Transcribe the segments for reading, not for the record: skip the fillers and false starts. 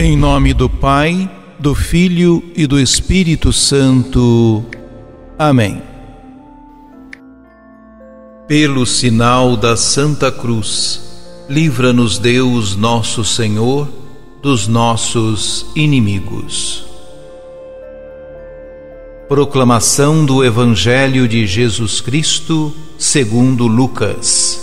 Em nome do Pai, do Filho e do Espírito Santo. Amém. Pelo sinal da Santa Cruz, livra-nos Deus nosso Senhor dos nossos inimigos. Proclamação do Evangelho de Jesus Cristo segundo Lucas.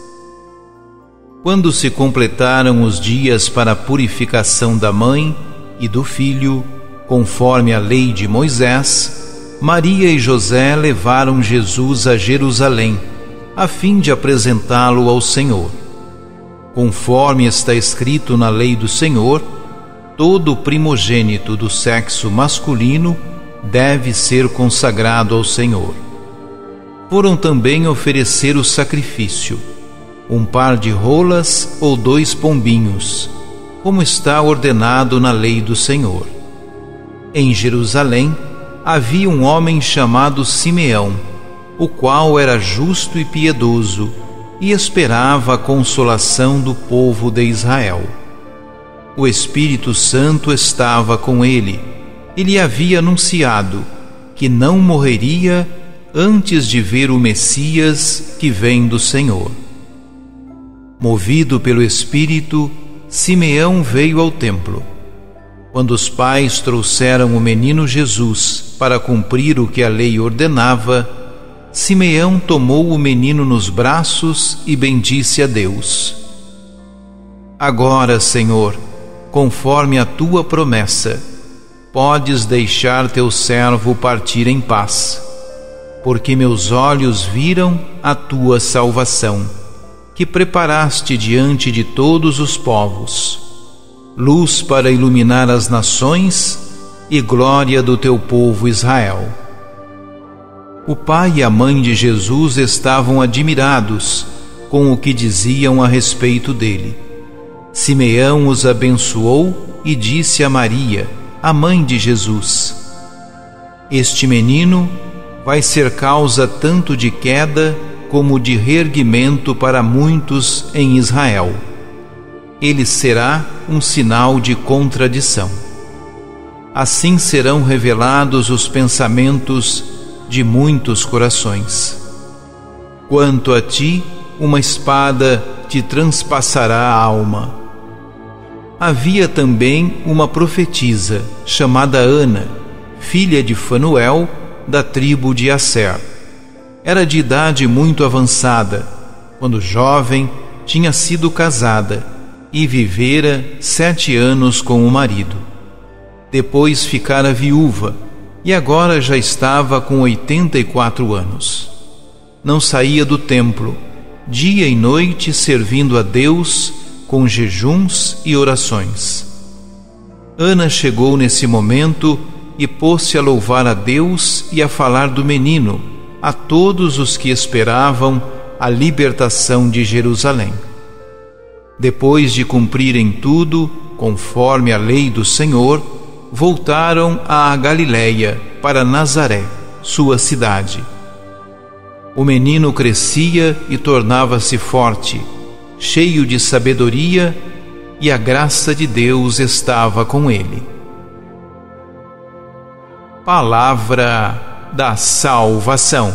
Quando se completaram os dias para a purificação da mãe e do filho, conforme a lei de Moisés, Maria e José levaram Jesus a Jerusalém, a fim de apresentá-lo ao Senhor. Conforme está escrito na lei do Senhor, todo primogênito do sexo masculino deve ser consagrado ao Senhor. Foram também oferecer o sacrifício, um par de rolas ou 2 pombinhos, como está ordenado na lei do Senhor. Em Jerusalém havia um homem chamado Simeão, o qual era justo e piedoso e esperava a consolação do povo de Israel. O Espírito Santo estava com ele e lhe havia anunciado que não morreria antes de ver o Messias que vem do Senhor. Movido pelo Espírito, Simeão veio ao templo. Quando os pais trouxeram o menino Jesus para cumprir o que a lei ordenava, Simeão tomou o menino nos braços e bendisse a Deus. Agora, Senhor, conforme a tua promessa, podes deixar teu servo partir em paz, porque meus olhos viram a tua salvação, que preparaste diante de todos os povos, luz para iluminar as nações e glória do teu povo Israel. O pai e a mãe de Jesus estavam admirados com o que diziam a respeito dele. Simeão os abençoou e disse a Maria, a mãe de Jesus: Este menino vai ser causa tanto de queda como de reerguimento para muitos em Israel. Ele será um sinal de contradição. Assim serão revelados os pensamentos de muitos corações. Quanto a ti, uma espada te transpassará a alma. Havia também uma profetisa chamada Ana, filha de Fanuel, da tribo de Asser. Era de idade muito avançada, quando jovem tinha sido casada e vivera 7 anos com o marido. Depois ficara viúva e agora já estava com 84 anos. Não saía do templo, dia e noite servindo a Deus com jejuns e orações. Ana chegou nesse momento e pôs-se a louvar a Deus e a falar do menino a todos os que esperavam a libertação de Jerusalém. Depois de cumprirem tudo, conforme a lei do Senhor, voltaram à Galiléia, para Nazaré, sua cidade. O menino crescia e tornava-se forte, cheio de sabedoria, e a graça de Deus estava com ele. Palavra da salvação.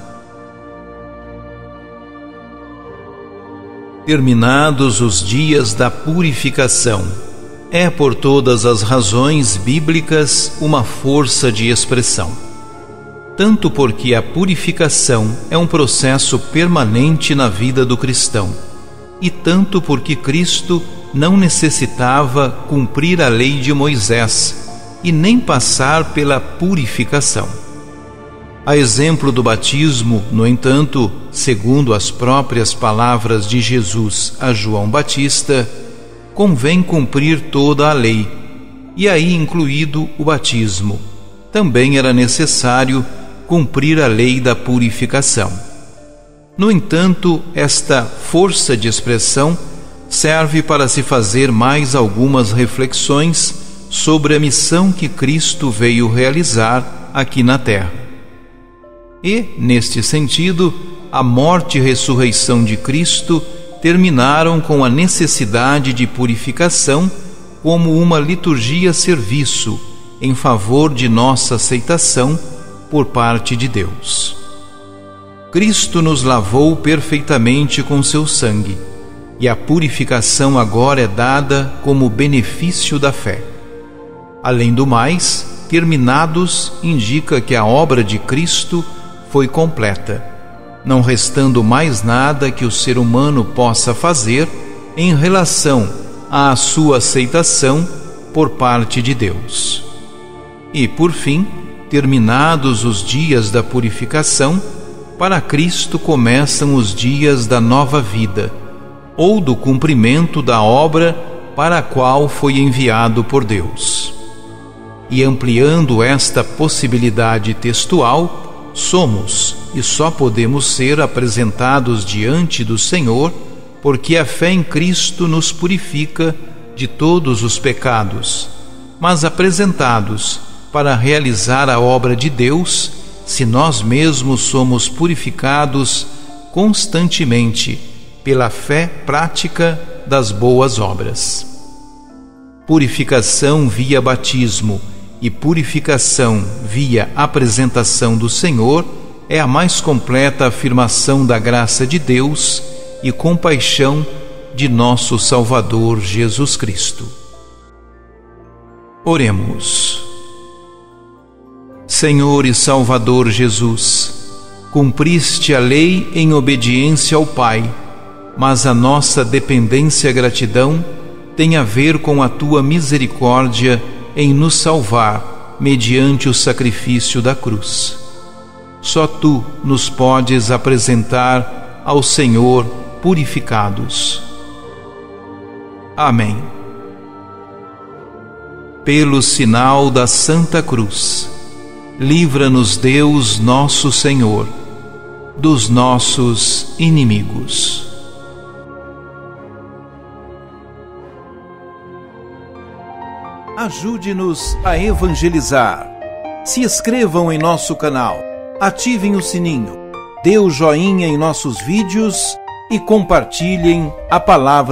Terminados os dias da purificação, é por todas as razões bíblicas uma força de expressão. Tanto porque a purificação é um processo permanente na vida do cristão, e tanto porque Cristo não necessitava cumprir a lei de Moisés e nem passar pela purificação. A exemplo do batismo, no entanto, segundo as próprias palavras de Jesus a João Batista, convém cumprir toda a lei, e aí incluído o batismo. Também era necessário cumprir a lei da purificação. No entanto, esta força de expressão serve para se fazer mais algumas reflexões sobre a missão que Cristo veio realizar aqui na terra. E, neste sentido, a morte e ressurreição de Cristo terminaram com a necessidade de purificação como uma liturgia-serviço em favor de nossa aceitação por parte de Deus. Cristo nos lavou perfeitamente com seu sangue, e a purificação agora é dada como benefício da fé. Além do mais, terminados indica que a obra de Cristo foi completa, não restando mais nada que o ser humano possa fazer em relação à sua aceitação por parte de Deus. E, por fim, terminados os dias da purificação, para Cristo começam os dias da nova vida, ou do cumprimento da obra para a qual foi enviado por Deus. E ampliando esta possibilidade textual, somos e só podemos ser apresentados diante do Senhor, porque a fé em Cristo nos purifica de todos os pecados, mas apresentados para realizar a obra de Deus, se nós mesmos somos purificados constantemente pela fé prática das boas obras. Purificação via batismo e purificação via apresentação do Senhor é a mais completa afirmação da graça de Deus e compaixão de nosso Salvador Jesus Cristo. Oremos. Senhor e Salvador Jesus, cumpriste a lei em obediência ao Pai, mas a nossa dependência e gratidão tem a ver com a tua misericórdia em nos salvar mediante o sacrifício da cruz. Só tu nos podes apresentar ao Senhor purificados. Amém. Pelo sinal da Santa Cruz, livra-nos Deus nosso Senhor dos nossos inimigos. Ajude-nos a evangelizar. Se inscrevam em nosso canal, ativem o sininho, dê o joinha em nossos vídeos e compartilhem a palavra